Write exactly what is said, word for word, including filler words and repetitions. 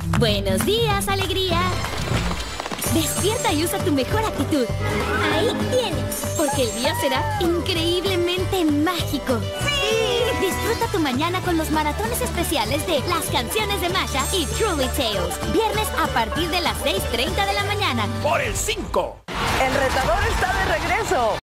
Buenos días, alegría. Despierta y usa tu mejor actitud. Ahí tienes. Porque el día será increíblemente mágico. ¡Sí! Disfruta tu mañana con los maratones especiales de Las Canciones de Masha y Truly Tales. Viernes a partir de las seis treinta de la mañana. ¡Por el cinco! El retador está de regreso.